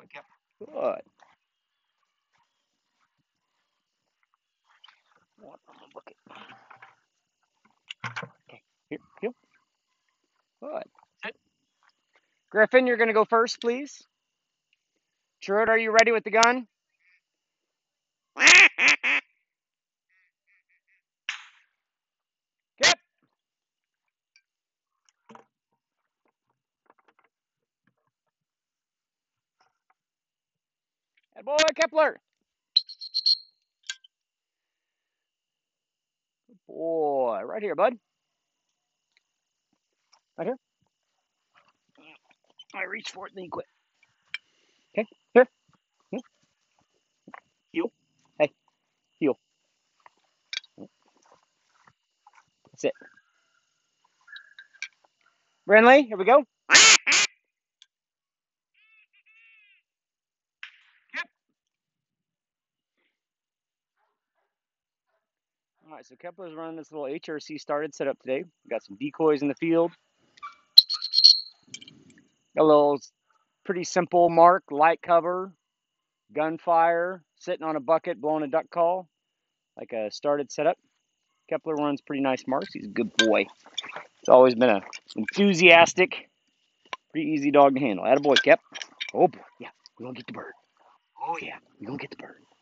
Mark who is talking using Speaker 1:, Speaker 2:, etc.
Speaker 1: Kep. Good. What on the bucket? Okay. Here. Here. Good. Sit. Griffin, you're going to go first, please. Truett, are you ready with the gun? Kep. Good boy, Kepler. Good boy. Right here, bud. Right here. I reach for it, then you quit. Okay. Here. Here. Heel. Hey. Heel. That's it. Brinley, here we go. Kep. All right, so Kepler's running this little HRC started setup today. We got some decoys in the field. Got a little pretty simple mark, light cover, gunfire, sitting on a bucket, blowing a duck call, like a started setup. Kepler runs pretty nice marks. He's a good boy. He's always been a enthusiastic, pretty easy dog to handle. Attaboy, Kep. Oh boy, yeah, we're gonna get the bird. Oh yeah, we're gonna get the bird.